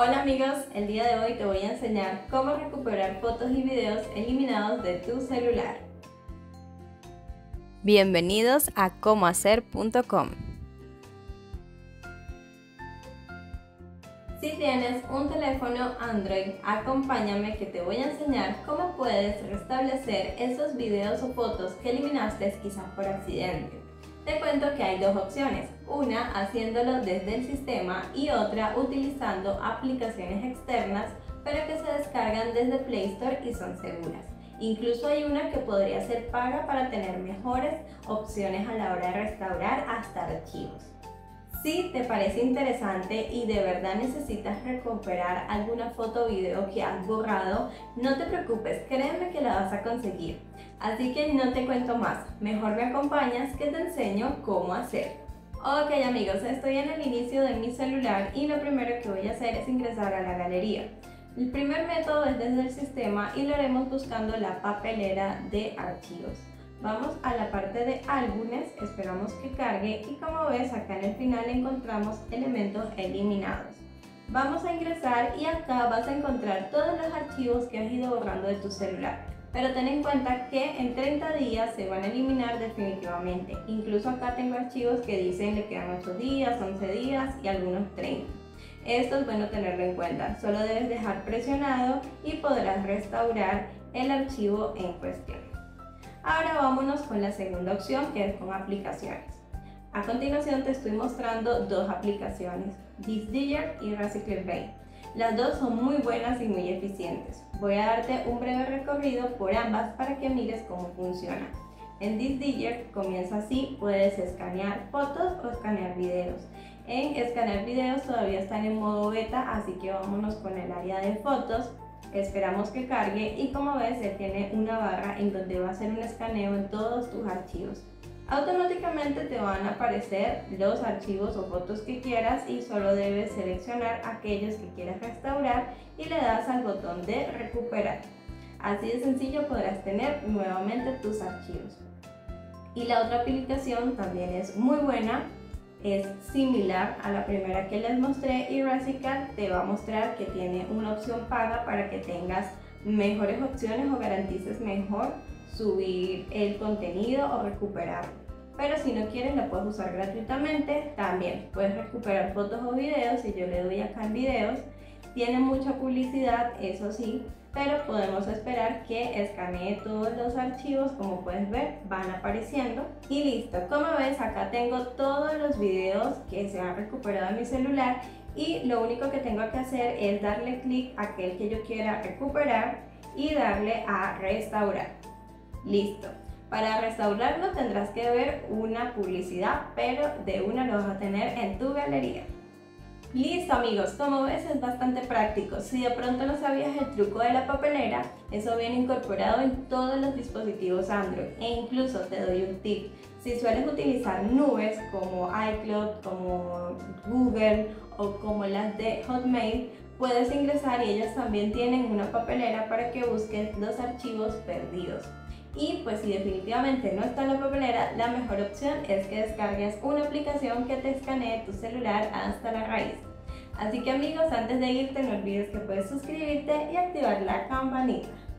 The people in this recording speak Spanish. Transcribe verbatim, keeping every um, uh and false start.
Hola amigos, el día de hoy te voy a enseñar cómo recuperar fotos y videos eliminados de tu celular. Bienvenidos a cómo hacer punto com. Si tienes un teléfono Android, acompáñame que te voy a enseñar cómo puedes restablecer esos videos o fotos que eliminaste quizás por accidente. Te cuento que hay dos opciones, una haciéndolo desde el sistema y otra utilizando aplicaciones externas pero que se descargan desde Play Store y son seguras. Incluso hay una que podría ser paga para tener mejores opciones a la hora de restaurar hasta archivos. Si te parece interesante y de verdad necesitas recuperar alguna foto o video que has borrado, no te preocupes, créeme que la vas a conseguir. Así que no te cuento más, mejor me acompañas que te enseño cómo hacer. Ok amigos, estoy en el inicio de mi celular y lo primero que voy a hacer es ingresar a la galería. El primer método es desde el sistema y lo haremos buscando la papelera de archivos. Vamos a la parte de álbumes, esperamos que cargue y como ves acá en el final encontramos elementos eliminados. Vamos a ingresar y acá vas a encontrar todos los archivos que has ido borrando de tu celular. Pero ten en cuenta que en treinta días se van a eliminar definitivamente. Incluso acá tengo archivos que dicen le quedan ocho días, once días y algunos treinta. Esto es bueno tenerlo en cuenta, solo debes dejar presionado y podrás restaurar el archivo en cuestión. Ahora vámonos con la segunda opción, que es con aplicaciones. A continuación te estoy mostrando dos aplicaciones, DisDigger y RecycleBay. Las dos son muy buenas y muy eficientes. Voy a darte un breve recorrido por ambas para que mires cómo funciona. En DisDigger comienza así, puedes escanear fotos o escanear videos. En escanear videos todavía están en modo beta, así que vámonos con el área de fotos. Esperamos que cargue y como ves él tiene una barra en donde va a hacer un escaneo en todos tus archivos. Automáticamente te van a aparecer los archivos o fotos que quieras y solo debes seleccionar aquellos que quieras restaurar y le das al botón de recuperar. Así de sencillo podrás tener nuevamente tus archivos. Y la otra aplicación también es muy buena. Es similar a la primera que les mostré y Recycle te va a mostrar que tiene una opción paga para que tengas mejores opciones o garantices mejor subir el contenido o recuperarlo. Pero si no quieres la puedes usar gratuitamente, también puedes recuperar fotos o videos. Si yo le doy acá en videos, tiene mucha publicidad, eso sí, pero podemos esperar que escanee todos los archivos, como puedes ver van apareciendo y listo. Como ves acá tengo todos los videos que se han recuperado en mi celular y lo único que tengo que hacer es darle clic a aquel que yo quiera recuperar y darle a restaurar. Listo. Para restaurarlo tendrás que ver una publicidad, pero de una lo vas a tener en tu galería. Listo amigos, como ves es bastante práctico. Si de pronto no sabías el truco de la papelera, eso viene incorporado en todos los dispositivos Android e incluso te doy un tip. Si sueles utilizar nubes como iCloud, como Google o como las de Hotmail, puedes ingresar y ellos también tienen una papelera para que busques los archivos perdidos. Y pues si definitivamente no está en la papelera, la mejor opción es que descargues una aplicación que te escanee tu celular hasta la raíz. Así que amigos, antes de irte no olvides que puedes suscribirte y activar la campanita.